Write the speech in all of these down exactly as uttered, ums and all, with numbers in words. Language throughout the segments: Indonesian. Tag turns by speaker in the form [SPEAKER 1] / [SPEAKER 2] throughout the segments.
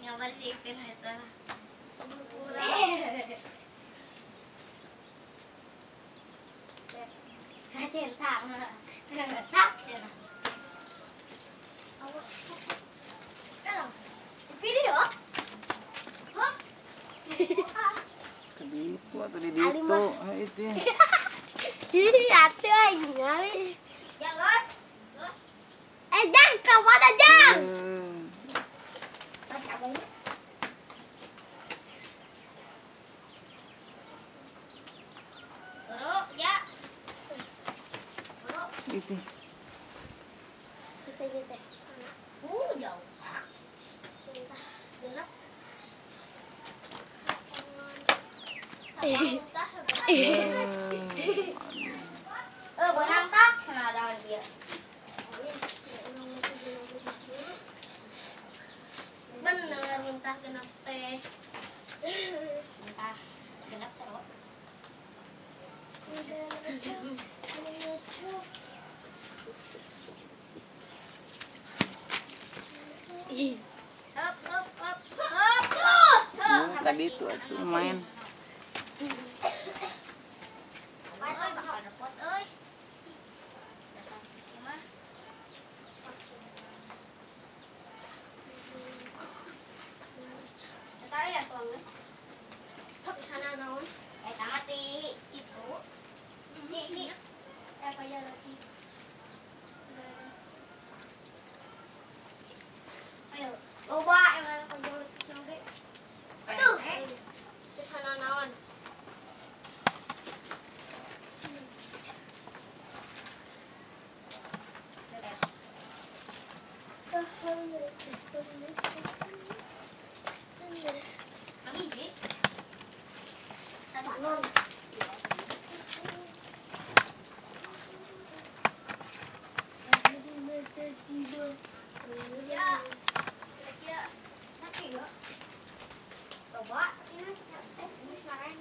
[SPEAKER 1] ngebersihin itu. Kacil tak, tak cina. Awak, kalau video, hop,
[SPEAKER 2] Tadi itu, tadi di itu, itu.
[SPEAKER 3] Ih, atuh aing ngali.
[SPEAKER 1] ya guys, guys.
[SPEAKER 3] Eh, Jang, ke mana Jang?
[SPEAKER 1] Mas abang. Guru, ya. Guru.
[SPEAKER 2] Itu.
[SPEAKER 3] Bisa gitu.
[SPEAKER 1] Uh, jauh. Gelap.
[SPEAKER 3] Eh.
[SPEAKER 1] Eh, gua nangkap sana ada dia.
[SPEAKER 3] Bener, muntah genap teh.
[SPEAKER 1] Entah, genap serot.
[SPEAKER 3] Ih,
[SPEAKER 1] Up, up, up, up, terus, terus.
[SPEAKER 2] Oh, tadi itu, itu main.
[SPEAKER 1] Main, euy, bakal dapet, euy. Gimana? Tahu ya tuangnya?
[SPEAKER 3] hop sana naon?
[SPEAKER 1] Eh, tangan di itu. Ini, ini. Eh, kayak lagi. Ayo, coba emang kalau nanti. Aduh,
[SPEAKER 3] Di sana naon?
[SPEAKER 1] lagi sih. Satu
[SPEAKER 3] Naon?
[SPEAKER 1] ya, kira-kira nanti ya. Coba ini ini sekarang.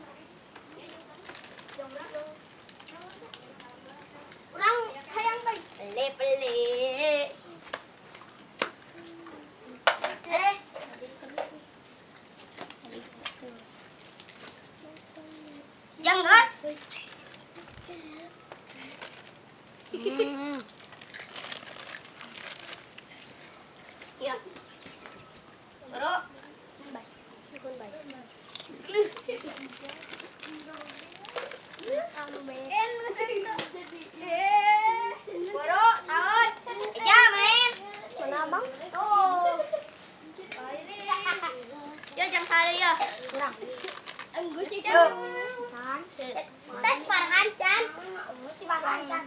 [SPEAKER 3] Urang hayang bae.
[SPEAKER 1] Pele-pele.
[SPEAKER 3] Eh,
[SPEAKER 1] Yang gas.
[SPEAKER 3] hmm.
[SPEAKER 1] Ya. Guru.
[SPEAKER 3] Dukun bae.
[SPEAKER 1] Guru, sahur. Eja main.
[SPEAKER 3] Mana Bang?
[SPEAKER 1] Tuh. Ya jam sehari ya.
[SPEAKER 3] Urang.
[SPEAKER 1] Enggu sih
[SPEAKER 3] Kan.
[SPEAKER 1] Tes Farhan Chan. Si Farhan Chan.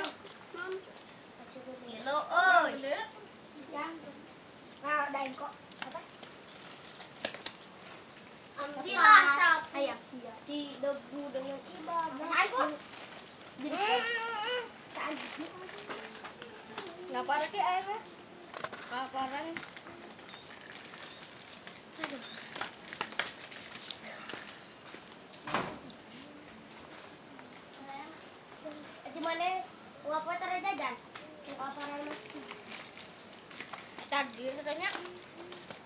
[SPEAKER 1] Gilo, oi.
[SPEAKER 3] Nah, dain kok. Apa?
[SPEAKER 1] Si Asap.
[SPEAKER 3] Ayah, si debu dengan ibadah.
[SPEAKER 1] Aku.
[SPEAKER 3] Nggak parah ke airnya? Nggak parah nih. Di mana? Ngapa tara jajan? Ngapa parah mas?
[SPEAKER 1] Tadi katanya